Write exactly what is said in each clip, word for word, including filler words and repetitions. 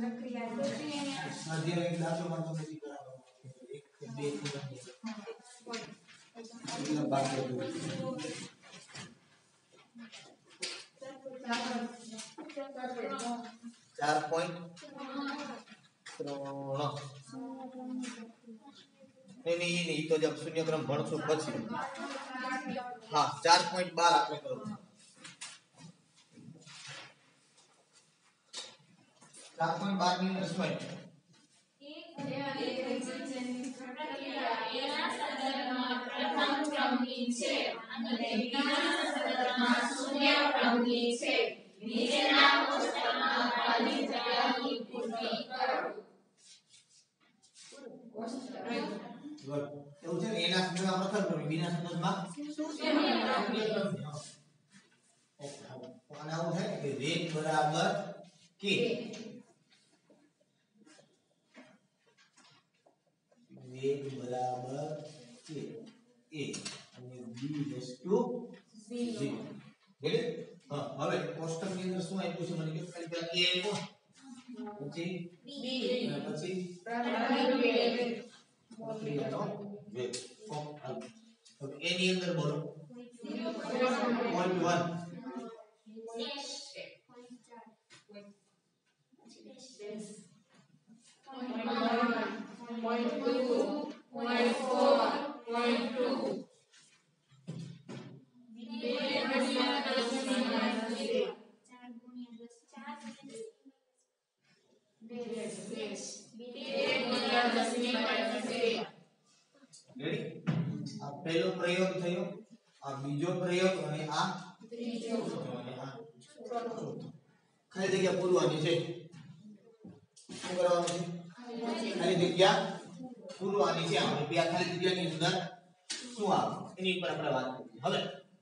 સ્વાધ્યાય એક દાખલામાં તમે જે કરાવો એક કે બે કેટલા બાકી હતું ચાર પોઈન્ટ नहीं नहीं ये नहीं तो जब शून्य क्रम भणशु પછી हाँ चार पॉइंट बार આપણે કરો चार पॉइंट बार ની અંદર શું આવ્યું એના સંદર્ભમાં પ્રથમ ક્રમની છે અને બીજા સંદર્ભમાં શૂન્ય ક્રમની છે નીચેના કોષ્ટકમાં ખાલી જગ્યાની પૂર્તિ કરો એવું છે ને એના સંદર્ભમાં પ્રથમ ક્રમ બીજા સંદર્ભમાં શૂન્ય ક્રમ અને આવું થાય કે વેગ બરાબર કે वेग बराबर के a અને b raise to zero ready હા હવે કોષ્ટક ની અંદર શું આપ્યું છે મને કે ખાલી પેલા a આપ્યો પછી b અને પછી પ્રક્રિયાનો વેગ હવે a ની અંદર બોલો zero point one point two, point four, point two. આ પહેલો પ્રયોગ થયો આ બીજો પ્રયોગ અને આ ત્રીજો અને આ ચોથો ખાલી જગ્યા પૂરવાની છે શું કરવાનું છે ખાલી જગ્યા પૂરવાની છે આપણે બે ખાલી જગ્યાની અંદર શું આવે એની ઉપર આપણે વાત કરીએ હવે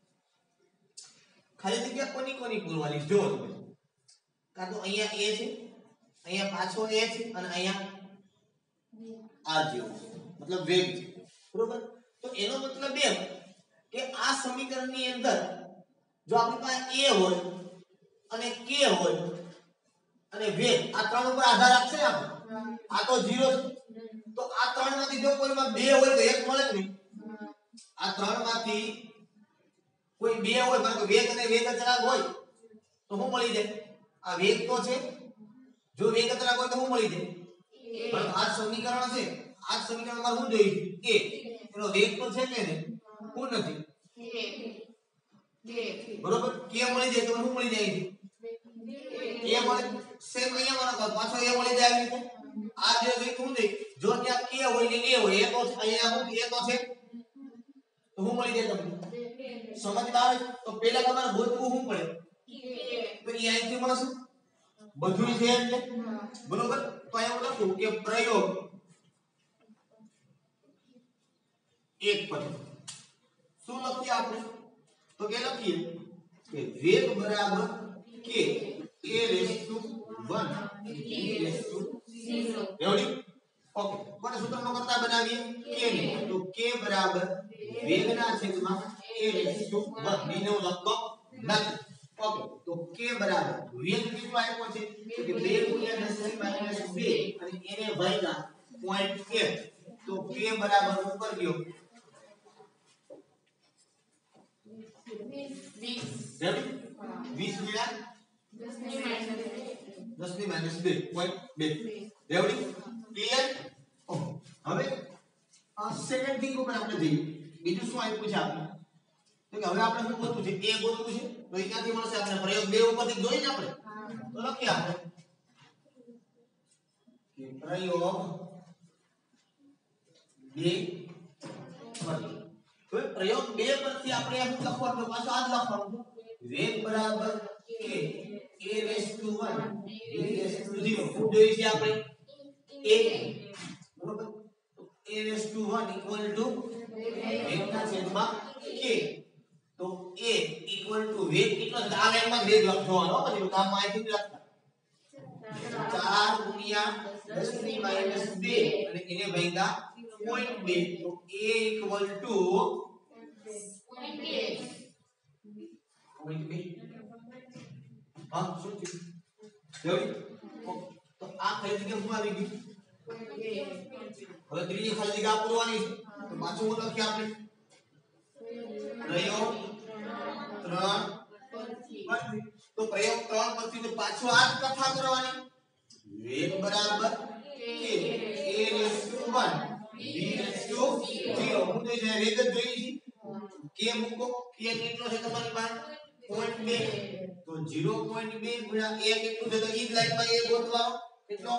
ખાલી જગ્યા કોની કોની પૂરવાની જો તમે કા તો અહીંયા a છે અહીંયા પાછો a છે અને અહીંયા r જેવું છે મતલબ વેગ છે બરોબર તો એનો મતલબ એમ કે આ સમીકરણની અંદર જો આપણી પાસે a હોય અને k હોય અને વેગ આ ત્રણ ઉપર આધાર રાખશે આપણે આ તો ઝીરો છે તો આ ત્રણ માંથી જો કોઈમાં બે હોય તો એક મળે જ નહીં આ ત્રણ માંથી કોઈ બે હોય કારણ કે વેગ અને વેગ અચળાંક હોય તો શું મળી જાય આ વેગ તો છે જો વેગ અચળાંક હોય તો શું મળી જાય પણ આ સમીકરણ છે આ સમીકરણમાં શું જોઈએ a એનો વેગ તો છે કે નહીં કોણ નથી બરોબર k મળી જાય તો શું મળી જાય a મળે સેમ અહીંયા મને પાછો a મળી જાય આવી રીતે આ જે વેગ શું દે જો ત્યાં k હોય ને a હોય એ તો અહીંયા શું a તો છે તો શું મળી જાય તમને સમજ આવે તો પહેલા તમારે ગોતવું શું પડે તો એ અહીંથી મળશે બધું છે એટલે બરોબર તો અહીંયા હું લખું કે પ્રયોગ એક પછી શું લખીએ આપણે તો કે લખીએ કે વેગ બરાબર k a raise to one b raise to zero ready okay કોને સૂત્રનો કરતા બનાવીએ k ને તો k બરાબર વેગના છેદમાં a raise to one b ને લખતો નથી ઓકે તો k બરાબર વેગ કેટલો આપ્યો છે તો કે બે ગુણ્યા દસ ની માઈનસ બે અને એને ભાગ્યા પોઈન્ટ એક તો k બરાબર ઉપર ગયો વીસ રેડી વીસ ગુણ્યા દસ ની માઈનસ બે પોઈન્ટ બે રેડી ક્લિયર હવે આ સેકન્ડ થિંગ ઉપર આપણે જઈએ બીજું શું આપ્યું છે આપણે તો કે હવે આપણે શું ગોતવું છે a ગોતવું છે તો એ ક્યાંથી મળશે આપણે પ્રયોગ બે ઉપરથી જોઈએ ને આપણે તો લખીએ આપણે કે પ્રયોગ બે પરથી તો પ્રયોગ બે પરથી આપણે એમ લખવાનું પાછો આ જ લખવાનું વેગ બરાબર k a raise to one b raise to zero શું જોઈએ છે આપણે a બરોબર a raise to one equal to વેગના છેદમાં k તો a ઇક્વલ ટુ વેગ કેટલો છે આ લાઈનમાં વેગ લખવાનો પછી કામમાં આઈ થી લખતા ચાર ગુણ્યા દસ ની માઈનસ બે અને એને ભાગ્યા પોઈન્ટ બે તો a ઇક્વલ ટુ પોઈન્ટ બે હા શું થયું રેડી તો આ ખાલી જગ્યા શું આવી ગઈ? હવે ત્રીજી ખાલી જગ્યા પૂરવાની છે તો પાછું હું લખીએ આપણે પ્રયોગ ત્રણ પછી તો પ્રયોગ ત્રણ પછી તો પાછો આ જ કથા કરવાની વેગ બરાબર k a ratio one b ratio zero હું તો જે વેગ જ જોઈ છે k મૂકો k કેટલો છે તમારી પાસે zero point two તો zero point two ગુણ્યા a કેટલું છે તો ઈ જ લાઈનમાં a ગોતવાનો કેટલો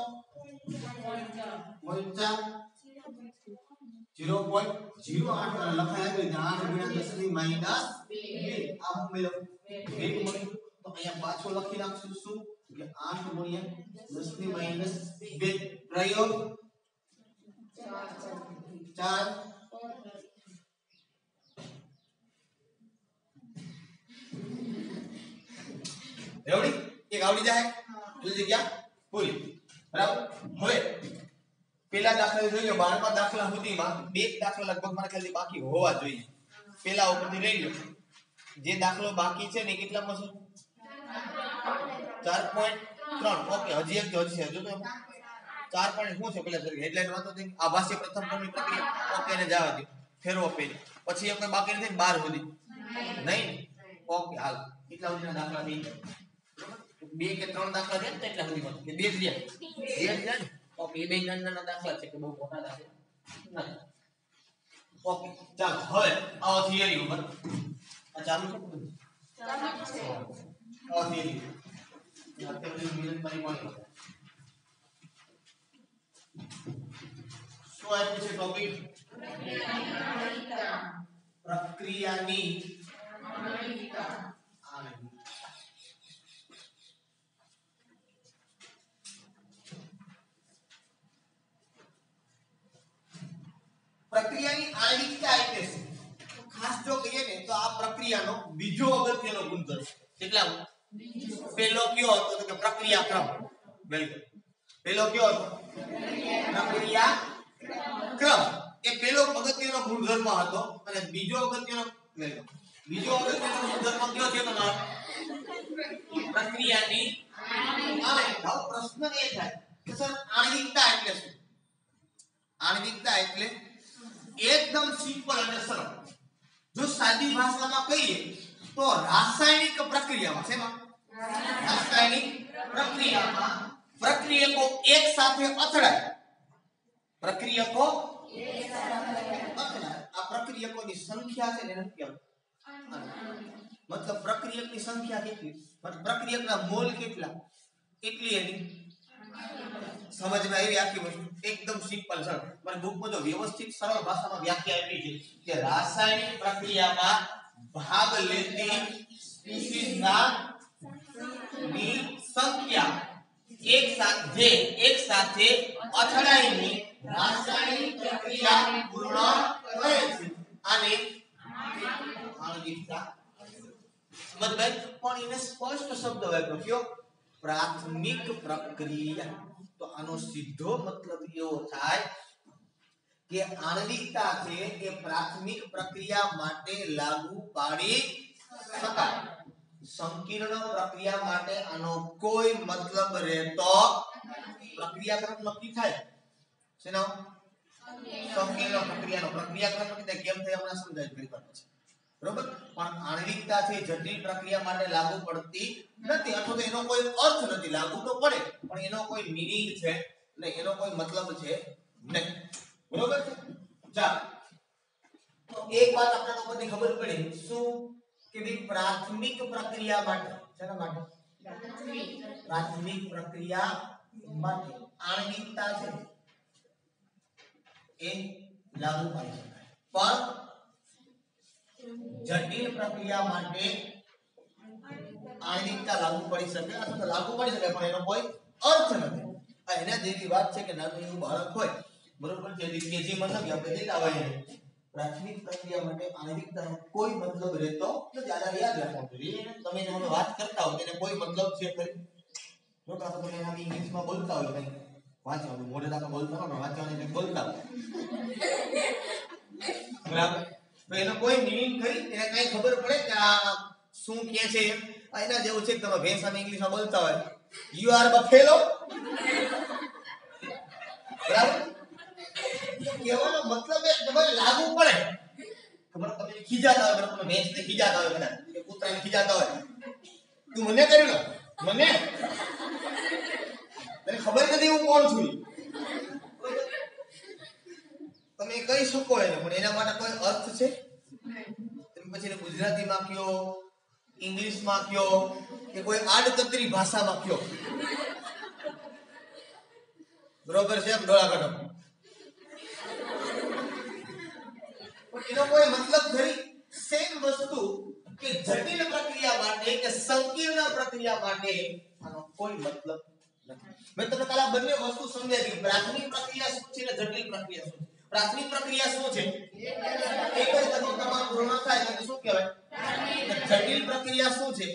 zero point zero eight લખાયા તો આઠ ગુણ્યા દસ ની માઈનસ બે આ હું મેળવ વેગ મળ્યું તો અહીંયા પાછો લખી નાખશું શું કે આઠ ગુણ્યા દસ ની માઈનસ બે પ્રયોગ ચાર રેવડી એક આવડી જાય એટલે જગ્યા પૂરી બરાબર હવે પેલા દાખલા જોઈ લો બારમા દાખલા સુધીમાં બે દાખલા લગભગ મારા ખ્યાલથી બાકી હોવા જોઈએ પેલા ઉપરથી લઈ લો જે દાખલો બાકી છે ને કેટલામાં છે ચાર પોઈન્ટ ત્રણ ઓકે હજી એક હજી છે જો તો ચાર પોઈન્ટ શું છે પેલા સર હેડલાઈન વાતો થઈ આભાસી પ્રથમ ક્રમની પ્રક્રિયા ઓકે ને જવા દો ફેરવો પેજ પછી એક કોઈ બાકી નથી બાર સુધી નહીં ઓકે હાલ કેટલા સુધીના દાખલા થઈ બે કે ત્રણ દાખલા છે ને એટલા સુધીમાં કે બે જ રહ્યા બે જ રહ્યા ને ઓકે બે નાના નાના દાખલા છે કે બહુ મોટા દાખલા નથી ઓકે ચાલો હવે આવો થિયરી ઉપર આ ચાલુ છે ચાલુ છે આવો થિયરી અત્યારે મિનિટ મારી મળી શું આપ્યું છે ટોપિક પ્રક્રિયાની આણવિકતા પ્રક્રિયાની આણવિકતા એટલે શું ખાસ જો કહીએ ને તો આ પ્રક્રિયાનો બીજો અગત્યનો ગુણધર્મ કેટલા પહેલો કયો હતો તો કે પ્રક્રિયા ક્રમ વેલકમ પહેલો કયો હતો પ્રક્રિયા ક્રમ એ પહેલો અગત્યનો ગુણધર્મ હતો અને બીજો અગત્યનો વેલકમ બીજો અગત્યનો ગુણધર્મ કયો છે તમારો પ્રક્રિયાની આણવિકતા પ્રશ્ન એ થાય કે સર આણવિકતા એટલે શું આણવિકતા એટલે एकदम सिंपल અને સરળ જો સાદી ભાષામાં કહીએ તો રાસાયણિક પ્રક્રિયામાં શેમાં રાસાયણિક પ્રક્રિયામાં પ્રક્રિયકો એક સાથે અથડાય પ્રક્રિયકો એક સાથે અથડાય આ પ્રક્રિયકોની સંખ્યા છે ને એને કહેવાય મતલબ પ્રક્રિયકની સંખ્યા કેટલી મતલબ પ્રક્રિયકના મોલ કેટલા એટલી એની સમજમાં આવી આખી વસ્તુ એકદમ સિમ્પલ સરળ મને બુકમાં તો વ્યવસ્થિત સરળ ભાષામાં વ્યાખ્યા આપી છે કે રાસાયણિક પ્રક્રિયામાં ભાગ લેતી સ્પીસીઝના ની સંખ્યા એક સાથે એક સાથે અથડાઈને રાસાયણિક પ્રક્રિયા પૂર્ણ કરે છે આને આણવિકતા સમજભાઈ પણ એને સ્પષ્ટ શબ્દ વાપર્યો કયો પ્રાથમિક પ્રક્રિયા તો આનો સીધો મતલબ એવો થાય કે આણવિકતા છે એ પ્રાથમિક પ્રક્રિયા માટે લાગુ પાડી શકાય સંકીર્ણ પ્રક્રિયા માટે આનો કોઈ મતલબ રહેતો પ્રક્રિયા ક્રમ નક્કી થાય શેનો સંકીર્ણ પ્રક્રિયાનો પ્રક્રિયા ક્રમ નક્કી થાય કેમ થાય હમણાં સમજાય ફરી વાર પછી બરોબર પણ આણવિકતા છે જટિલ પ્રક્રિયા માટે લાગુ પડતી નથી અથવા તો એનો કોઈ અર્થ નથી લાગુ તો પડે પણ એનો કોઈ મીનિંગ છે ને એનો કોઈ મતલબ છે નહીં બરોબર છે ચાલો તો એક વાત આપણે લોકોને ખબર પડે શું કે ભાઈ પ્રાથમિક પ્રક્રિયા માટે શેના માટે પ્રાથમિક પ્રક્રિયા માટે આણવિકતા છે એ લાગુ પાડી શકાય પણ જટિલ પ્રક્રિયા માટે આણવિકતા લાગુ પડી શકે અથવા લાગુ પડી શકે પણ એનો કોઈ અર્થ નથી આ એના જેવી વાત છે કે નાનું એવું બાળક હોય બરોબર છે કેજી મતલબ આપણે લઈ લાવવા પ્રાથમિક પ્રક્રિયા માટે આણવિકતાનો કોઈ મતલબ રહેતો નથી આને યાદ રાખવું જોઈએ તમે હવે વાત કરતા હો તેને કોઈ મતલબ છે ખરી જો કે તમે એના ઇંગ્લિશમાં બોલતા હોય કઈ વાંચવાનું મોઢે દાખલા બોલતા હોય વાંચવાનું એટલે બોલતા હોય બરાબર તો એનો કોઈ મીનિંગ ખરી એને કઈ ખબર પડે કે આ શું કહે છે એના જેવું છે કે તમે ભેંસાને ઇંગ્લિશમાં બોલતા હોય યુ આર બફેલો કહેવાનો મતલબ એ તમારે લાગુ પડે. ખબર તમે ખીજાતા હોય, તમે મેચને ખીજાતા હોય, બધા કે કૂતરાને ખીજાતા હોય, તું મને કર્યું ને મને તને ખબર નથી હું કોણ છું. તમે કહી શકો એને, પણ એના માટે કોઈ અર્થ છે? તમે પછી ગુજરાતીમાં કયો, ઇંગ્લિશમાં કયો, કે કોઈ આડકતરી ભાષામાં કયો, બરોબર છે? એમ ડોળા કાઢો, પણ એનો કોઈ મતલબ ખરી? સેમ વસ્તુ કે જટિલ પ્રક્રિયા માટે કે સંકીર્ણ પ્રક્રિયા માટે આનો કોઈ મતલબ નથી. મેં તમને કાલે બંને વસ્તુ સમજાવી. પ્રાથમિક પ્રક્રિયા શું છે અને જટિલ પ્રક્રિયા શું છે? પ્રાથમિક પ્રક્રિયા શું છે? એક જ તબક્કામાં પૂર્ણ થાય તો શું કહેવાય? જટિલ પ્રક્રિયા શું છે?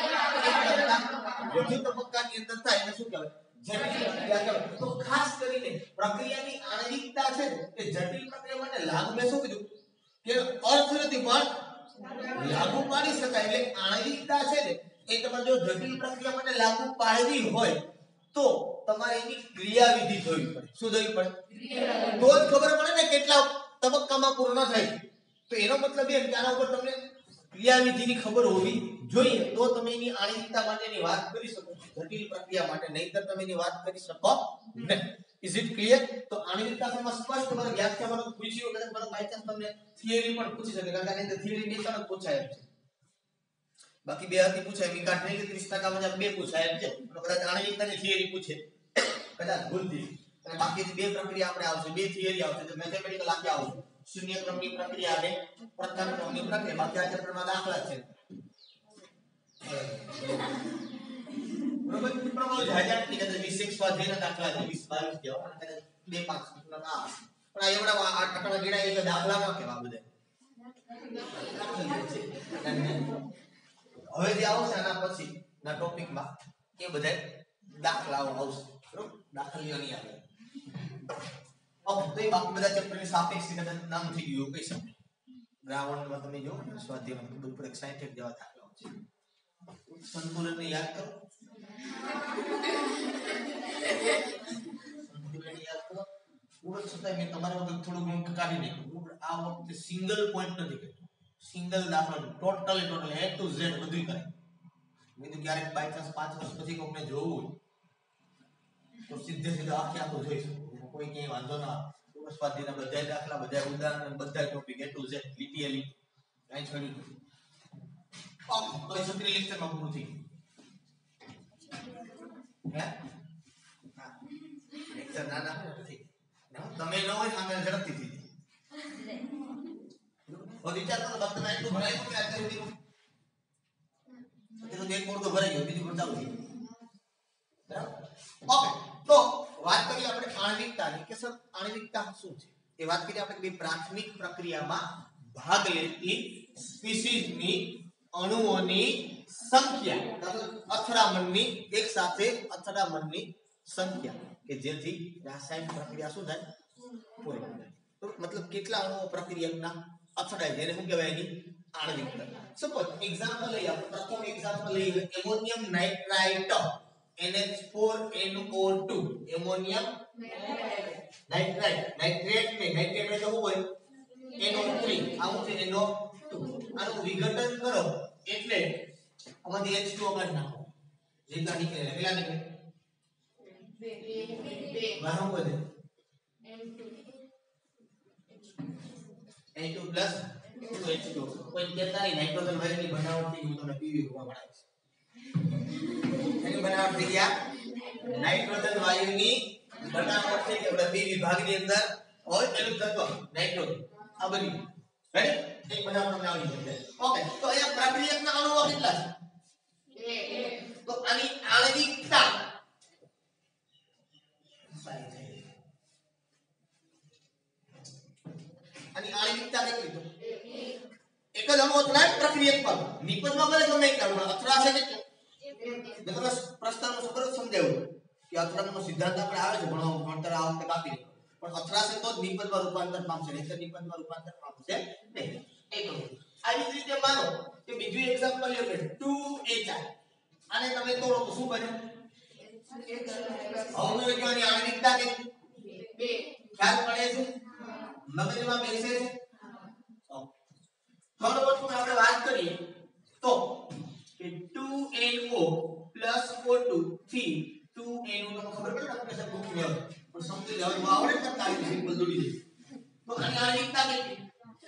વધુ તબક્કાની અંદર થાય એટલે શું કહેવાય? જટિલ પ્રક્રિયા કહેવાય. તો ખાસ કરીને પ્રક્રિયાની આણ્વિકતા છે કે જટિલ પ્રક્રિયા માટે લાગુ, મેં શું કીધું કે અર્થ નથી પણ લાગુ પાડી શકાય. એટલે આણ્વિકતા છે ને એ તમારે જો જટિલ પ્રક્રિયા માટે લાગુ પાડવી હોય તો તમારે એની ક્રિયાવિધિ જોવી પડે. શું જોવી પડે? તો જ ખબર પડે ને કેટલા તબક્કામાં પૂર્ણ થાય. તો એનો મતલબ એમ કે આના ઉપર તમને ક્રિયાવિધિની ખબર હોવી જોઈએ, તો તમે એની આણ્વિકતા માટેની વાત કરી શકો. જટિલ પ્રક્રિયા માટે નહીંતર તમે એની વાત કરી શકો નહીં. Is it clear? તો આણ્વિકતામાં સ્પષ્ટ મને વ્યાખ્યામાં પૂછ્યું, કદાચ મને બાય ચાન્સ તમને થિયરી પણ પૂછી શકે, કારણ કે આની અંદર થિયરી બે ત્રણ પૂછાય છે. બાકી બે હતી પૂછાય, વિકાસ નહીં ત્રીસ ટકા માં બે પૂછાય છે. કદાચ આણ્વિકતાની થિયરી પૂછે, કદાચ ભૂલથી, અને બાકી બે પ્રક્રિયા આપણે આવશે, બે થિયરી આવશે. તો મેથેમેટિકલ આખી આવશે, શૂન્ય ક્રમની પ્રક્રિયા અને પ્રથમ ક્રમની પ્રક્રિયા. બાકી આ ચેપ્ટરમાં દાખલા છે. બરોબર? પ્રમાણ જાજા કે વીસ એક સ્વાધ્યાયના દાખલા છે, વીસ બાવીસ જેવા, અને કદાચ બે પાંચ ના આ. પણ આ એવડા આ ટકડા ગીડા એક દાખલા ન કહેવા બધા. હવે જે આવશે આના પછી ના ટોપિકમાં એ બધા દાખલાઓ આવશે. બરોબર? દાખલીઓ નહીં આવે. ઓકે, તો એ બાકી બધા ચેપ્ટરની સાપેક્ષિકતા નામ થઈ ગયું કહી શકાય. ગ્રાઉન્ડમાં તમે જો સ્વાધ્યાયમાં બધું પર સાઠ જેવા દાખલાઓ છે. સંતુલનને યાદ કરો, સંતુલનને યાદ કરો. પૂરો છતાં મેં તમારા વખત થોડું ઘણું કાઢી નાખ્યું. આ વખતે સિંગલ પોઈન્ટ નથી કર્યો, સિંગલ દાખલો totally total A to Z બધું કરે. મેં તો ક્યારેક બાય ચાન્સ પાંચ વર્ષ પછી કોઈને જોવું તો સીધે સીધા આખે આખું જોઈ શકો, કોઈ ક્યાંય વાંધો ના આવે. સ્વાધ્યાયના બધા દાખલા, બધા ઉદાહરણ, બધા ટોપિક એ ટુ ઝેડ લીટી એ લીટી કાંઈ છોડી દો. ઓકે, તો એ સત્રી લેક્ચરમાં પૂરું થઈ ગયું. હે હા, લેક્ચર નાના નથી, તમે ન હોય સામે ઝડપથી થઈ જાય. હવે વિચાર કરો, તમે આટલું ભણાયું કે અત્યાર સુધી અત્યાર સુધી એક બોર્ડ તો ભરાઈ ગયો, બીજું બોર્ડ ચાલુ થઈ ગયું. બરાબર? ઓકે, તો વાત કરીએ આપણે આણ્વિકતાની કે સર આણ્વિકતા શું છે? એ વાત કરીએ આપણે કે પ્રાથમિક પ્રક્રિયામાં ભાગ લેતી સ્પીસીઝની અણુઓની સંખ્યા, અથડામણની એક સાથે અથડામણની સંખ્યા કે જેથી રાસાયણિક પ્રક્રિયા શું થાય? પૂરી થાય. તો મતલબ કેટલા અણુઓ પ્રક્રિયાના અથડાય છે એને શું કહેવાય? એની આણ્વિકતા. સપોઝ એક્ઝામ્પલ લઈએ આપણે, પ્રથમ એક્ઝામ્પલ લઈએ ammonium nitrite N H four N O two, ammonium nitrite. Nitrate ને નાઇટ્રેટ એટલે શું હોય? N O three. આવું છે N O two. આનું વિઘટન કરો એટલે આમાંથી H two O કાઢી નાખો. જેટલા નીકળે કેટલા નીકળે? બે બે. વાહન વધે N two plus two H two. કોઈ કહેતા નહીં નાઇટ્રોજન વાયુની બનાવટથી હું તમને પીવી રૂપમાં ભણાવીશ. એની બનાવટ થઈ ગયા નાઇટ્રોજન વાયુની બનાવટ થઈ કે બી વિભાગની અંદર હોય એનું તત્વ નાઇટ્રોજન. આ બની રેડી? એક બનાવટ તમને આવડી જશે. ઓકે, તો અહીંયા પ્રક્રિયકના અણુઓ કેટલા છે? બે. તો આની આણ્વિકતા આની આણ્વિકતા કેટલી છે? એક જ અણુ અથડાય પ્રક્રિયક પર. નિપજમાં ભલે ગમે એક અણુ અથડાશે કેટલે? મેં તમને પ્રશ્નનો સબર સમજાવ્યું કે અથડામણનો સિદ્ધાંત આપણે આવે છે ભણવા ભણતર આ વખતે કાપી દે, પણ અથડાશે તો જ નિપજમાં રૂપાંતર પામશે, નહીંતર નિપજમાં રૂપાંતર પામશે નહીં. એક આવી જ રીતે માનો કે બીજું એક્ઝામ્પલ લ્યો કે two H I. આને તમે તોડો તો શું બને? હવે આની આણ્વિકતા કેટલી? બે. ખ્યાલ પડે છે? મગજમાં બેસે છે. થર્ડ વસ્તુ આપણે વાત કરીએ તો કે two N O plus O two થી ટુ એન ઓ તમને ખબર પડે ને આપણે સબ મૂકી લેવાનું પણ સમજી લેવાનું આવડે ને તારી સિમ્પલ દોડી દે તો આની આણવિકતા કેટલી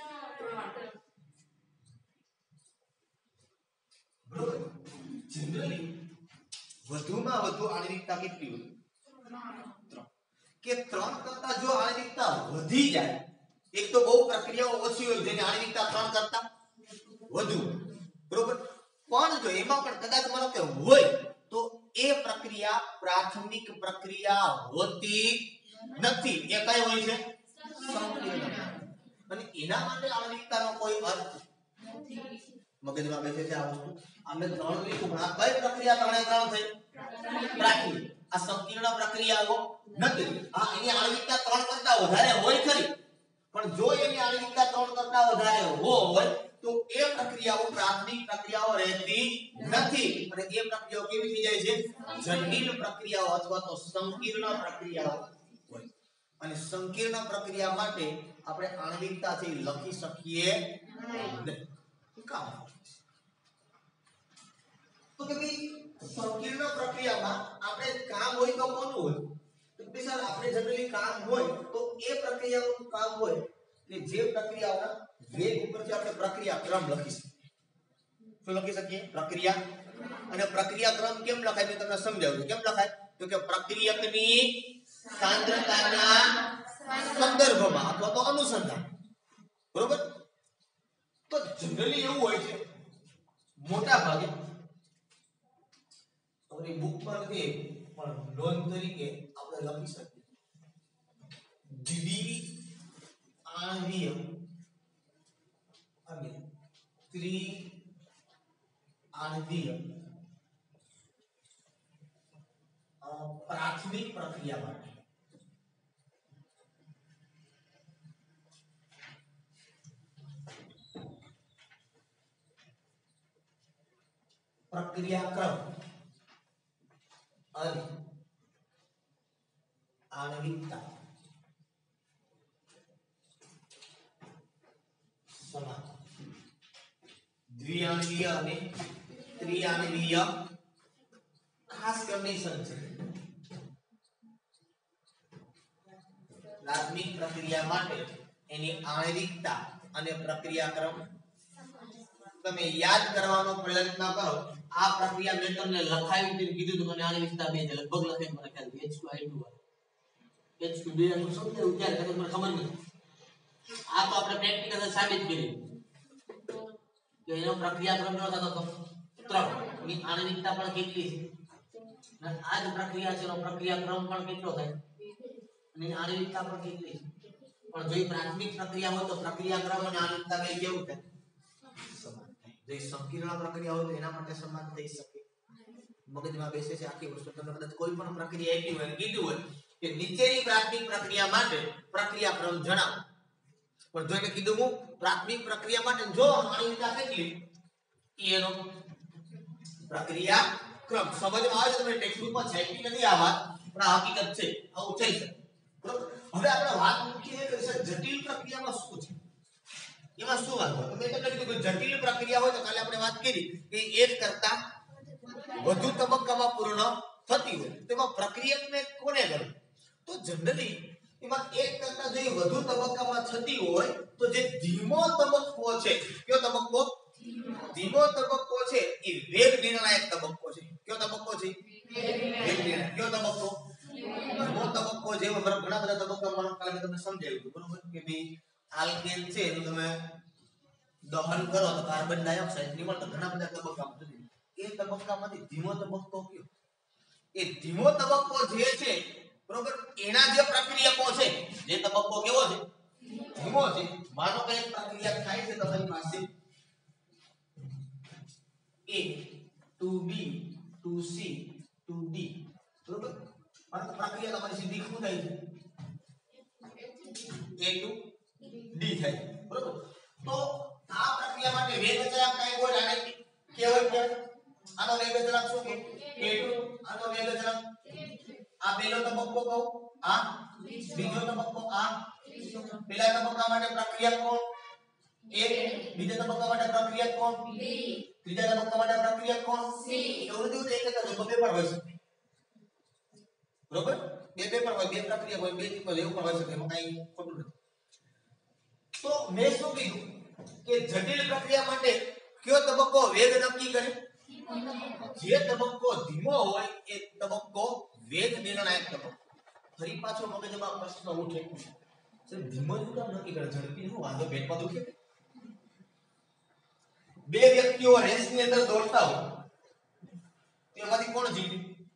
બરોબર જનરલી વધુમાં વધુ આણવિકતા કેટલી હોય ત્રણ કે ત્રણ કરતા જો આણવિકતા વધી જાય એક તો બહુ પ્રક્રિયાઓ ઓછી હોય જેની આણવિકતા ત્રણ કરતા વધુ બરોબર પણ જો એમાં પણ કદાચ માનો કે હોય તો એ પ્રક્રિયા પ્રાથમિક પ્રક્રિયા હોતી નથી એ કઈ હોય છે સંકીર્ણ અને એના માટે આણવિકતાનો કોઈ અર્થ નથી મગજમાં બેસે છે આ વસ્તુ આપણે ત્રણ લીધું આ કઈ પ્રક્રિયા ત્રણે ત્રણ થઈ પ્રાથમિક આ સંકીર્ણ પ્રક્રિયાઓ નથી આ એની આણવિકતા ત્રણ કરતા વધારે હોય ખરી પણ જો એની આણવિકતા ત્રણ કરતા વધારે હોય તો એ પ્રક્રિયાઓ પ્રાથમિક પ્રક્રિયાઓ રહેતી નથી અને એ પ્રક્રિયાઓ કેવી થઈ જાય છે જટિલ પ્રક્રિયાઓ અથવા તો સંકીર્ણ પ્રક્રિયાઓ હોય અને સંકીર્ણ પ્રક્રિયા માટે આપણે આણવિકતાથી લખી શકીએ નહીં કામ તો કે ભાઈ સંકીર્ણ પ્રક્રિયામાં આપણે કામ હોય તો કોનું હોય તો કે સર આપણે જનરલી કામ હોય તો એ પ્રક્રિયાનું કામ હોય કે જે પ્રક્રિયાઓના વેગ ઉપરથી આપણે પ્રક્રિયા ક્રમ લખી શકીએ શું લખી શકીએ પ્રક્રિયા અને પ્રક્રિયા ક્રમ કેમ લખાય મેં તમને સમજાવ્યું કેમ લખાય તો કે પ્રક્રિયકની સાંદ્રતાના સંદર્ભમાં અથવા તો અનુસંધાન બરોબર તો જનરલી એવું હોય છે મોટા ભાગે આપણી બુકમાં નથી પણ નોંધ તરીકે આપણે લખી શકીએ દ્વિ આણ્વીય અને ત્રિ આણ્વીય પ્રાથમિક પ્રક્રિયા માટે પ્રક્રિયાક્રમ અને આણવિકતા સમાન દ્વિઆણ્વીય અને ત્રિઆણ્વીય ખાસ કન્ડિશન છે પ્રાથમિક પ્રક્રિયા માટે એની આણવિકતા અને પ્રક્રિયાક્રમ તમે યાદ કરવાનો પ્રયત્ન કરો આ પ્રક્રિયા મેં તમને લખાવી હતી કીધું તો મને આણવિકતા બે છે લગભગ લખાઈ મને ખ્યાલ H two I two H two બે નું સમજે ઉચ્ચાર કરે મને ખબર નથી આ તો આપણે પ્રેક્ટિકલ સાબિત કર્યું કે એનો પ્રક્રિયાક્રમ કેવો થતો ત્રણ ની આણવિકતા પણ કેટલી છે અને આ જ પ્રક્રિયા છે એનો પ્રક્રિયાક્રમ પણ કેટલો થાય અને આણવિકતા પણ કેટલી છે પણ જો પ્રાથમિક પ્રક્રિયા હોય તો પ્રક્રિયાક્રમ અને આણવિકતા બે કેવું થાય સમાન થાય જો સંકીર્ણ પ્રક્રિયા હોય તો એના માટે સમાન થઈ શકે મગજમાં બેસે છે આખી વસ્તુ તમને કદાચ કોઈ પણ પ્રક્રિયા એવી હોય કીધું હોય કે નીચેની પ્રાથમિક પ્રક્રિયા માટે પ્રક્રિયાક્રમ જણાવો પણ જો એને કીધું હું પ્રાથમિક પ્રક્રિયા માટે જો આણવિકતા કેટલી એનો પ્રક્રિયા ક્રમ સમજમાં આવે છે તમે ટેક્સ્ટબુકમાં છાપી નથી આ વાત પણ આ હકીકત છે આવું થઈ શકે બરોબર હવે આપણે વાત મૂકીએ કે સર જટિલ પ્રક્રિયામાં શું છે એમાં શું વાત હોય મેં તમને કીધું કે જટિલ પ્રક્રિયા હોય તો કાલે આપણે વાત કરી કે એક કરતા વધુ તબક્કામાં પૂર્ણ થતી હોય તેમાં પ્રક્રિયકને કોને ગણે તો જનરલી એમાં એક કરતા જો વધુ તબક્કામાં થતી હોય તો જે ધીમો તબક્કો છે કયો તબક્કો ધીમો તબક્કો છે એ વેગ નિર્ણાયક તબક્કો છે કયો તબક્કો છે વેગ નિર્ણાયક કયો તબક્કો ધીમો તબક્કો જે ઘણા બધા તબક્કામાં કાલે મેં તમને સમજાવ્યું બરોબર કે ભઈ આલ્કેન છે એનું તમે દહન કરો તો કાર્બન ડાયોક્સાઇડ નિર્માણ તો ઘણા બધા તબક્કામાં થતી એ તબક્કામાંથી ધીમો તબક્કો કયો એ ધીમો તબક્કો જે છે બરોબર એના જે પ્રક્રિયકો છે જે તબક્કો કેવો છે ધીમો છે માનો કે એક પ્રક્રિયા થાય છે તમારી પાસે A to B to C to D બરોબર માનો પ્રક્રિયા તમારી સીધી શું થાય છે A to D થાય બરોબર તો આ પ્રક્રિયા માટે વેગ અચળાંક કઈ હોય આને કહેવાય કે આનો વેગ અચળાંક શું કે A two આનો વેગ અચળાંક આ પહેલો તબક્કો કહો, આ બીજો તબક્કો, આ પહેલા તબક્કા માટે પ્રક્રિયા કોણ એ, બીજા તબક્કા માટે પ્રક્રિયા કોણ બી, ત્રીજા તબક્કા માટે પ્રક્રિયા કોણ સી. એવું બધું એક જ બે પણ હોય છે બરોબર, બે બે પણ હોય, બે પ્રક્રિયા હોય, બે ટીપલ એવું પણ હોય છે, એમાં કઈ ખોટું નથી. તો મેં શું કીધું કે જટિલ પ્રક્રિયા માટે કયો તબક્કો વેગ નક્કી કરે? જે તબક્કો ધીમો હોય એ તબક્કો વેગ નિર્ણાયક તબક્કો. ફરી પાછો મગજમાં પ્રશ્ન ઉઠે છે ધીમો જ કામ નક્કી કરે, ઝડપી નું વાંધો પેટમાં દુખે? બે વ્યક્તિઓ રેસની અંદર દોડતા હોય તેમાંથી કોણ જીતે?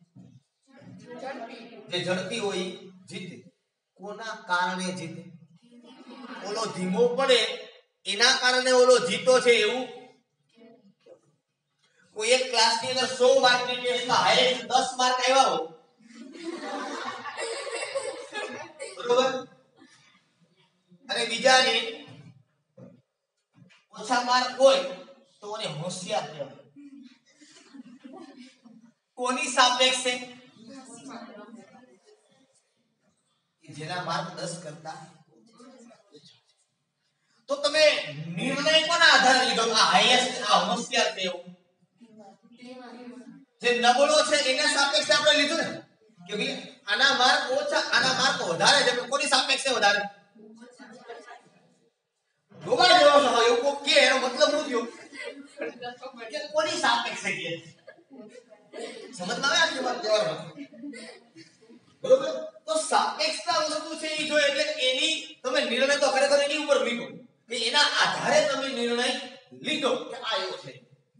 જે ઝડપી હોય જીતે. કોના કારણે જીતે? ઓલો ધીમો પડે એના કારણે ઓલો જીતો છે એવું? કોઈ એક ક્લાસની અંદર સો માર્કની ટેસ્ટમાં હાઈએસ્ટ દસ માર્ક આવ્યા હોય બરોબર, અને બીજાને ઓછા માર્ક હોય તો એને હોશિયાર કહેવાય. કોની સાપેક્ષે? જેના માર્ક દસ કરતા. તો તમે નિર્ણય કોના આધારે લીધો? આ હાઈએસ્ટ આ હોશિયાર છે એવું? જે નબળો છે એના સાપેક્ષે આપણે લીધું ને કે ભાઈ આના માર્ક ઓછા, આના માર્ક વધારે છે. કોની સાપેક્ષે વધારે? ગોબા જેવો છે એવું કો કે એનો મતલબ શું થયો કે કોની સાપેક્ષે કે સમજમાં આવે આખી વાત જવાનો બરોબર. તો સાપેક્ષતા વસ્તુ છે એ જો એટલે એની તમે નિર્ણય તો ખરેખર એની ઉપર લીધો કે એના આધારે તમે નિર્ણય લીધો કે આ એવો છે.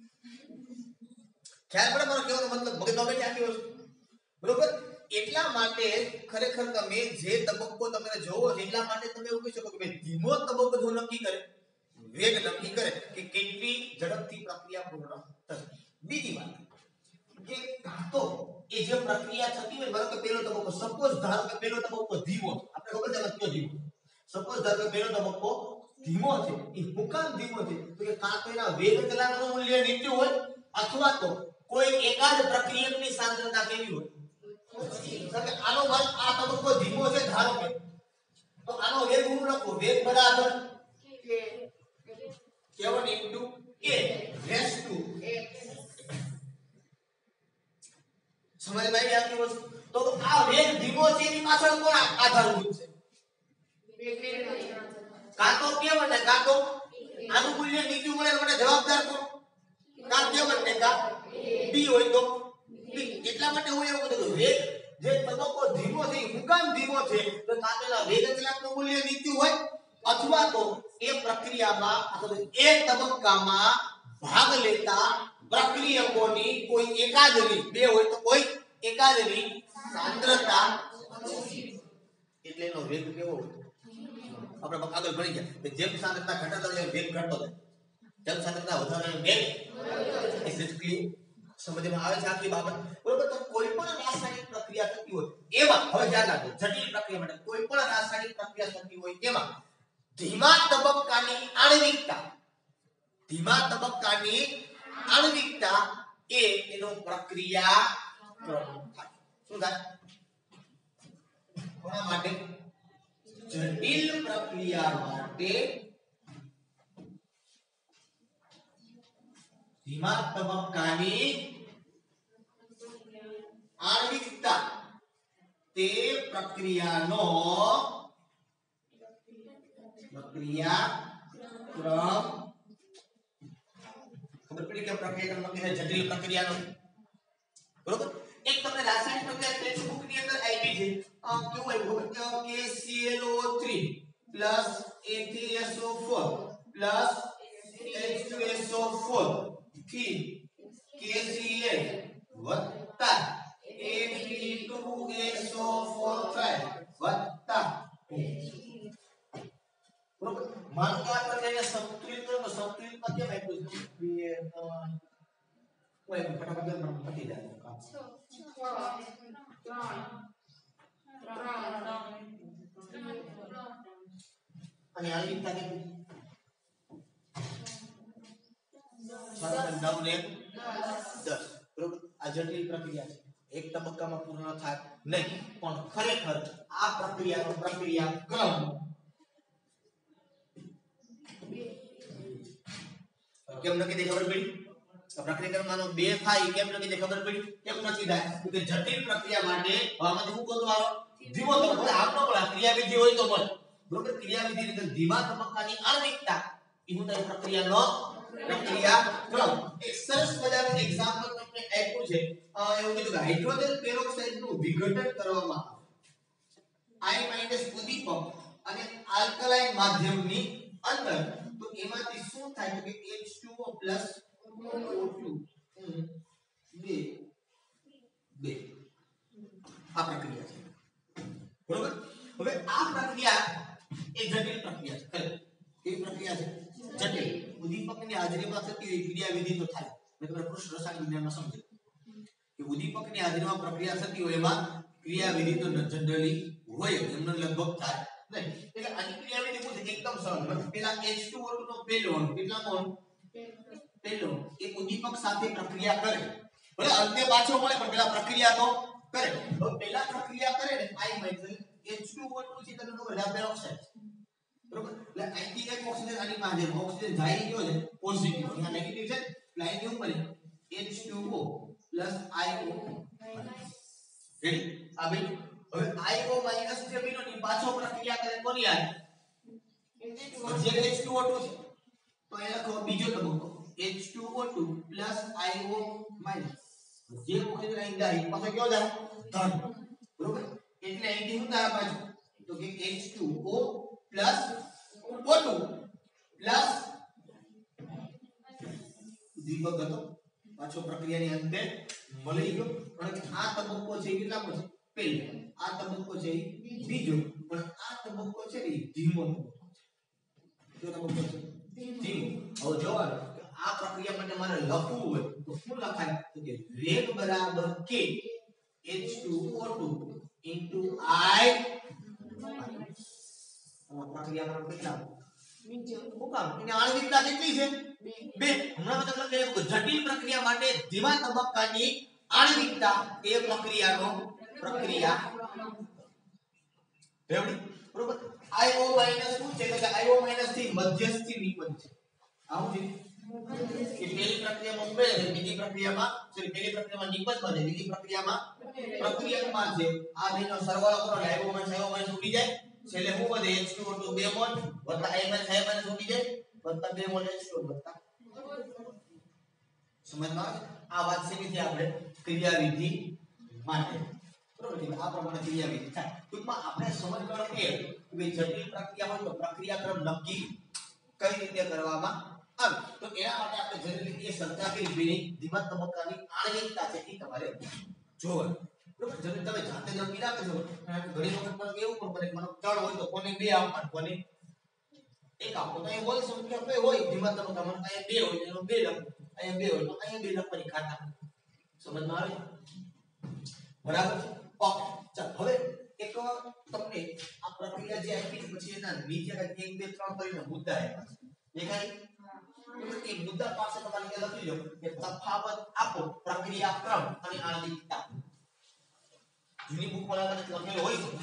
ખ્યાલ પડે મારો કહેવાનો મતલબ? મગજમાં બેઠી આખી વસ્તુ બરોબર. એટલા માટે ખરેખર તમે જે તબક્કો તમે જોવો છો એટલા માટે તમે એવું કહી શકો કે ભાઈ ધીમો તબક્કો જો નક્કી કરે, વેગ નક્કી કરે કે કેટલી ઝડપથી પ્રક્રિયા પૂર્ણ થશે. બીજી વાત કે તો એ જે પ્રક્રિયા થતી હોય, ધારો કે પહેલો તબક્કો, સપોઝ ધારો કે પહેલો તબક્કો ધીમો, આપણે ખબર છે કયો ધીમો, સપોઝ ધારો કે પહેલો તબક્કો ધીમો છે. એ હુકામ ધીમો છે તો કે કાં તો એના વેગ કલાકનું મૂલ્ય નીચું હોય અથવા તો કોઈ એકાદ પ્રક્રિયકની સાંદ્રતા કેવી હોય. આનો વર્ગ આ તબક્કો ધીમો છે ધારો કે, તો આનો વેગ હું લખું, વેગ બરાબર k one into a raise to સમજ માં આવી આખી વસ્તુ. તો આ વેગ ધીમો છે એની પાછળ કોણ આધારભૂત છે? કાં તો કે વન ને કાં તો આનું મૂલ્ય નીચું મળે માટે જવાબદાર કોણ? કાં કે વન ને કાં બી હોય તો બી. એટલા માટે હું એવું કહું વેગ જે તબક્કો ધીમો છે એ હુકામ ધીમો છે તો કાં તો એના વેગ કલાકનું મૂલ્ય નીચું હોય અથવા તો એ પ્રક્રિયામાં અથવા એ તબક્કામાં ભાગ લેતા પ્રક્રિયકોની કોઈ એકાદની, બે હોય તો કોઈ એકાદની સાંદ્રતા એટલે એનો વેગ કેવો હોય? આપણે આગળ ભણી ગયા કે જેમ સાંદ્રતા ઘટાડો એટલે વેગ ઘટતો જાય, જેમ સાંદ્રતા વધારે વેગ એટલે સમજમાં આવે છે આખી બાબત બરોબર. તો કોઈ પણ રાસાયણિક પ્રક્રિયા થતી હોય એમાં હવે ધ્યાન રાખો, જટિલ પ્રક્રિયા માટે કોઈ પણ રાસાયણિક પ્રક્રિયા થતી હોય એમાં ધીમા તબક્કાની આણ્વિકતા, ધીમા તબક્કાની આણ્વિકતા એ એનો પ્રક્રિયા ક્રમ થાય. શું થાય? કોના માટે? જટિલ પ્રક્રિયા માટે ધીમા તબક્કાની આણ્વિકતા તે પ્રક્રિયાનો પ્રક્રિયા ક્રમ. ખબર પડી કે પ્રક્રિયા ક્રમ નક્કી જટિલ પ્રક્રિયાનો બરોબર. એક તમને રાસાયણિક પ્રક્રિયા ટેક્સ્ટબુક ની અંદર આવી છે આ કેવું આવ્યું કે K C L O three plus A three S O four plus H two S O four થી કે સી એલ વત્તા A three two S O four five વત્તા બરોબર. માનો કે આ પ્રક્રિયાને સંતુલિત કરો તો સંતુલિતમાં કેમ આપ્યું છે? બે ત્રણ કોઈ ફટાફટ મને પતી જાય કામ. અને આ રીતના કે નવ ને દસ બરોબર. આ જટિલ પ્રક્રિયા છે એક તબક્કામાં પૂર્ણ થાય નહીં, પણ ખરેખર આ પ્રક્રિયાનો પ્રક્રિયા ક્રમ કેમ નક્કી થઈ ખબર પડી? પ્રક્રિયાક્રમનો બે થાય કેમ નક્કી થઈ ખબર પડી? કેમ નક્કી થાય? કે જટિલ પ્રક્રિયા માટે આમાંથી શું ગોતવા આવે? ધીમો તબક્કો. આપનો પણ ક્રિયાવિધિ હોય તો મળે, બરોબર? ક્રિયાવિધિની અંદર ધીમા તબક્કાની આણવિકતા એ હું થાય પ્રક્રિયાનો પ્રક્રિયાક્રમ. એક સરસ મજાનું એક્ઝામ્પલ તમને આપ્યું છે. એવું કીધું કે હાઇડ્રોજન પેરોક્સાઇડ નું વિઘટન કરવામાં આવે I- ઉદ્દીપક અને આલ્કલાઇન માધ્યમની અંદર, તો એમાંથી શું થાય કે H two O plus O two બે બે આ પ્રક્રિયા છે, બરોબર? હવે આ પ્રક્રિયા એ જટિલ પ્રક્રિયા છે. કેવી પ્રક્રિયા છે? જટિલ. ઉદ્દીપકની હાજરીમાં થતી હોય ક્રિયાવિધિ તો થાય. મેં તમને કૃષ્ણ રસાયણ વિજ્ઞાનમાં સમજાવ્યું કે ઉદ્દીપકની હાજરીમાં પ્રક્રિયા થતી હોય એમાં ક્રિયાવિધિ તો જનરલી હોય, એમને લગભગ થાય નહીં. એટલે આની ક્રિયાવિધિ શું છે? એકદમ સરળ. પેલા H two O two નો પહેલો અણુ, કેટલા અણુ? પહેલો એક ઉદ્દીપક સાથે પ્રક્રિયા કરે, ભલે અંતે પાછો મળે પણ પેલા પ્રક્રિયા તો કરે. તો પેલા પ્રક્રિયા કરે ને I minus H two O two છે, તમને ખબર છે આ પેરોક્સાઇડ, બરોબર? એટલે અહીંથી એક ઓક્સિજન આની પાસે ઓક્સિજન જાય ગયો છે પોઝિટિવ, અહીંયા નેગેટિવ છે. એટલે અહીંથી શું બને? H two O plus I O minus. Ready? આ બે હવે I O માઈનસ જે બન્યો ની પાછો પ્રક્રિયા કરે કોની આ? જે H two O two છે, તો એ લખો બીજો તબક્કો H two O two plus I O minus. જે ઓક્સિજન અહીં જાય પાછો કયો જાય? ધન, બરોબર? એટલે અહીંથી શું થાય પાછું? તો કે H two O plus O two plus દીપક હતો પાછો પ્રક્રિયાની અંતે મળી ગયો. પણ આ તબક્કો છે કેટલામો છે? પહેલો. આ તબક્કો છે બીજો, પણ આ તબક્કો છે ને ધીમો તબક્કો છે. કયો તબક્કો છે? ધીમો. હવે જોવાનું આ પ્રક્રિયા માટે મારે લખવું હોય તો શું લખાય? તો કે વેગ બરાબર k H two O two into I પ્રક્રિયા પર કેટલા? બીજો. શું કામ? એને આણવિકતા કેટલી છે? બે. હમણાં મેં તમને કહ્યું કે જટિલ પ્રક્રિયા માટે ધીમા તબક્કાની આણવિકતા એ પ્રક્રિયાનો પ્રક્રિયા રેવડી, બરોબર? I O માઈનસ શું છે? કે I O માઈનસ થી મધ્યસ્થી નિપજ છે. આવું છે કે પહેલી પ્રક્રિયામાં ઉમેરે છે, બીજી પ્રક્રિયામાં સોરી પહેલી પ્રક્રિયામાં નિપજ બને, બીજી પ્રક્રિયામાં પ્રક્રિયામાં છે. આ બેનો સરવાળો કરો એટલે I O minus I O minus ઉડી જાય. છેલ્લે શું વધે? H two O two બે મોલ વત્તા I માઈનસ I માઈનસ ઉડી જાય વત્તા બે મોલ H two O વત્તા. સમજમાં આવે? આ વાત શેની આપણે ક્રિયાવિધિ માટે, બરોબર છે? આ પ્રમાણે ક્રિયાવિધિ થાય. ટૂંકમાં આપણે સમજવાનું એ કે જટિલ પ્રક્રિયા હોય તો પ્રક્રિયાક્રમ નક્કી કઈ રીતે કરવામાં આવે. તો એના માટે આપણે જરૂરી એ ચર્ચા કરી બેની ધીમા તબક્કાની આણવિકતા છે એ તમારે જોવાનું, બરોબર? જો તમે જાતે નક્કી ના કરશો, ઘણી વખત મને એવું પણ બને મને ત્રણ હોય તો કોને બે આપવાનું, કોને એક આપો. તો એ બોલ સંખ્યા બે હોય ધીમા તબક્કામાં, અહીંયા બે હોય એનો બે લખો, અહીંયા બે હોય તો અહીંયા બે લખવાની ખાતા. સમજમાં આવે? બરાબર છે? ઓકે. ચાલ હવે એક તમને આ પ્રક્રિયા જે આપી છે પછી એના નીચે એક બે ત્રણ કરીને મુદ્દા આપ્યા છે. દેખાય? એ મુદ્દા પાસે તમારે કે લખી લો કે તફાવત આપો પ્રક્રિયા ક્રમ અને આણવિકતા. જૂની બુક માં લખેલું હોય છે.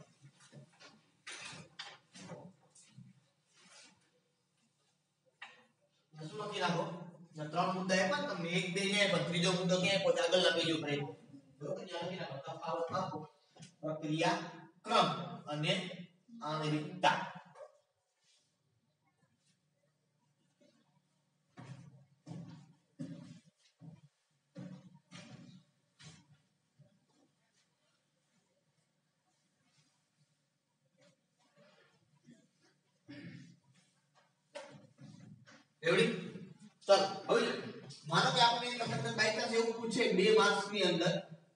શું લખી રાખો? ત્રણ મુદ્દા આપ્યા તમને, એક બે ને આપ્યા, ત્રીજો મુદ્દો ક્યાં આપ્યો? આગળના પેજ ઉપર આપ્યો, બરોબર? ત્યાં લખી રાખો તફાવત આપો પ્રક્રિયા ક્રમ અને આણવિકતા. રેડી? ચાલો હવે માનો કે આપણે લખતર બાય ચાન્સ એવું પૂછે બે માર્ક્સ ની અંદર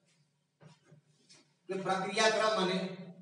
કે પ્રક્રિયાક્રમ અને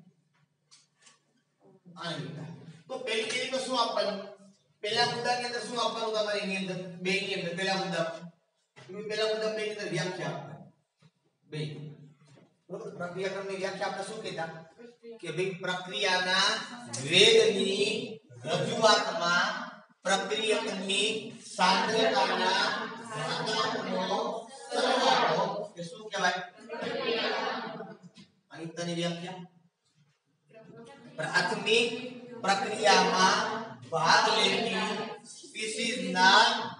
આણવિકતા, તો પહેલી કેવી તો શું આપવાનું? પહેલા મુદ્દાની અંદર શું આપવાનું તમારે? એની અંદર બે ની અંદર પહેલા મુદ્દા પહેલા મુદ્દા બે ની અંદર વ્યાખ્યા આપવાની. બે બરોબર? પ્રક્રિયાક્રમની વ્યાખ્યા આપણે શું કહેતા કે ભાઈ પ્રક્રિયાના વેગની રજૂઆતમાં પ્રક્રિયકની સાંદ્રતાના ઘાતાંકનો સરવાળો એ શું કહેવાય? અનિત્યની વ્યાખ્યા પ્રાથમિક પ્રક્રિયામાં ભાગ લેતી સ્પીસીઝના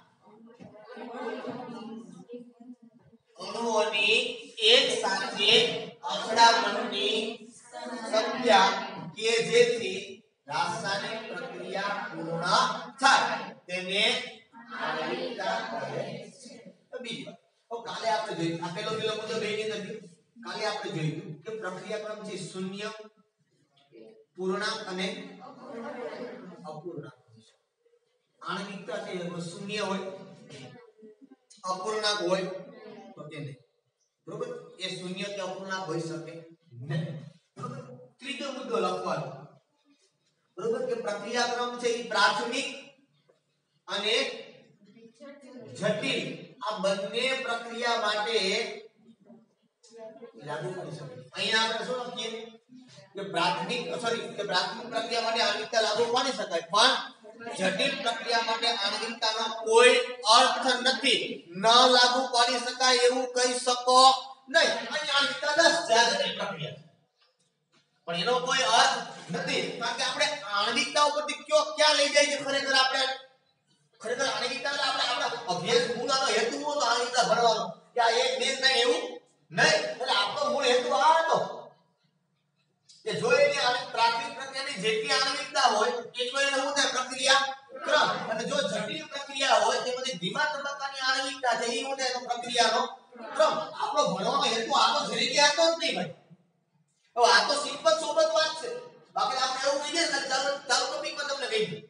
અણુઓની એક સાથે અથડામણની સંખ્યા કે જેથી રાસાયણિક પ્રક્રિયા પૂર્ણ થાય તેને આણ્વિકતા કહે છે. તો બીજી વાત, તો કાલે આપણે જોયું આ પેલો પેલો મુદ્દો બેની નથી. કાલે આપણે જોયું કે પ્રક્રિયા ક્રમ છે શૂન્ય, પૂર્ણાંક અને અપૂર્ણાંક. આણ્વિકતા છે શૂન્ય હોય, અપૂર્ણાંક હોય તો કે નહીં. બરોબર, એ શૂન્ય કે અપૂર્ણાંક હોઈ શકે નહીં. બરોબર, ત્રીજો મુદ્દો લખવાનો. બરોબર, કે પ્રક્રિયા ક્રમ છે એ પ્રાથમિક અને જટિલ આ બંને પ્રક્રિયા માટે લાગુ પડી શકે. અહીંયા આપણે શું લખીએ કે પ્રાથમિક સોરી કે પ્રાથમિક પ્રક્રિયા માટે આણ્વિકતા લાગુ પાડી શકાય, પણ જટિલ પ્રક્રિયા માટે આણ્વિકતાનો કોઈ અર્થ નથી. ન લાગુ પાડી શકાય એવું કહી શકો નહીં. અહીંયા આણ્વિકતા દસ છે આ જટિલ પ્રક્રિયા, પણ એનો કોઈ અર્થ નથી. કારણ કે આપણે આણ્વિકતા ઉપરથી કયો ક્યાં લઈ જાય છે ખરેખર આપણે ખરેખર આણ્વિકતા એટલે આપણે આપણા અભ્યાસ મૂળનો હેતુ હતો આણ્વિકતા ભણવાનો કે આ એક બે ત્રણ એવું નહીં. એટલે આપણો મૂળ હેતુ આ હતો કે જો એની પ્રાથમિક પ્રક્રિયાની જેટલી આણ્વિકતા હોય એટલો એને શું થાય પ્રક્રિયા ક્રમ, અને જો જટિલ પ્રક્રિયા હોય તે બધી ધીમા તબક્કાની આણ્વિકતા છે એ શું થાય તો પ્રક્રિયાનો ક્રમ. આપણો ભણવાનો હેતુ આ તો જરીકે હતો જ નહીં ભાઈ. હવે આ તો સિમ્પલ સોબત વાત છે. બાકી આપણે એવું કહીએ કે ચાલો ચાલો ટોપિકમાં તમને કહી દઉં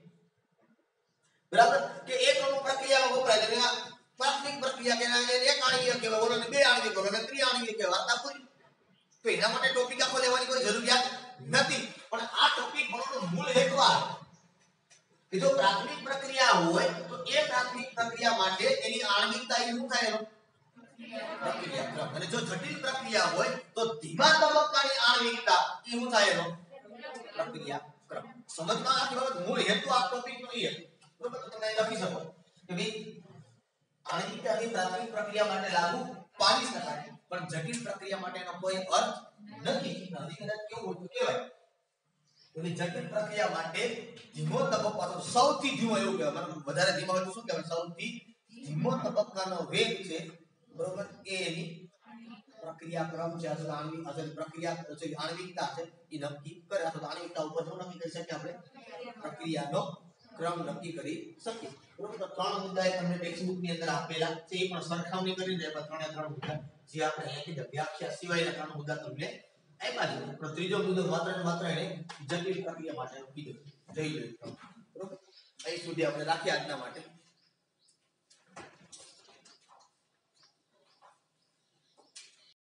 બરાબર કે એક અણુ પ્રક્રિયામાં વપરાય છે પ્રાથમિક પ્રક્રિયા કે એક આણ્વિક કહેવાય, ઓલોને બે આણ્વિક કહેવાય, ત્રણ આણ્વિક કહેવાય. વાર્તા પૂરી. તો એના માટે ટોપિક આખો લેવાની કોઈ જરૂરિયાત નથી. પણ આ ટોપિક ભણવાનો મૂળ હેતુ આ કે જો પ્રાથમિક પ્રક્રિયા હોય તો એ પ્રાથમિક પ્રક્રિયા માટે એની આણ્વિકતા એ શું થાય એનો પ્રક્રિયા ક્રમ, અને જો જટિલ પ્રક્રિયા હોય તો ધીમા તબક્કાની આણ્વિકતા એ શું થાય એનો પ્રક્રિયા ક્રમ. સમજમાં આખી બાબત મૂળ હેતુ આ ટોપિકનો એ છે. બરોબર, તો તમે લખી શકો કે ભાઈ આણ્વિકતાની પ્રાથમિક પ્રક્રિયા માટે લાગુ પાડી શકાય, પણ જટિલ પ્રક્રિયા માટે એનો કોઈ અર્થ નથી. નથી કદાચ કેવું હોય તો કહેવાય કે જટિલ પ્રક્રિયા માટે ધીમો તબક્કો તો સૌથી ધીમો એવું કહેવાય. મને વધારે ધીમો હોય તો શું કહેવાય સૌથી ધીમો તબક્કાનો વેગ છે. બરોબર, એ એની પ્રક્રિયા ક્રમ છે અથવા આણ્વિક અથવા પ્રક્રિયા છે આણ્વિકતા છે એ નક્કી કરે. અથવા આણ્વિકતા ઉપર શું નક્કી કરી શકીએ આપણે પ્રક્રિયાનો ક્રમ નક્કી કરી શકીએ. બરોબર, તો ત્રણ મુદ્દા તમને ટેક્સ્ટબુક ની અંદર આપેલા છે એ પણ સરખામણી કરીને આપણે ત્રણે ત્રણ મુદ્દા જે આપણે અહીંથી વ્યાખ્યા સિવાયના ત્રણ મુદ્દા તમને આપ્યા છે. પણ ત્રીજો મુદ્દો માત્ર ને માત્ર એને જટિલ પ્રક્રિયા માટે કીધું. જઈ લો. બરોબર, અહીં સુધી આપણે રાખીએ આજના માટે.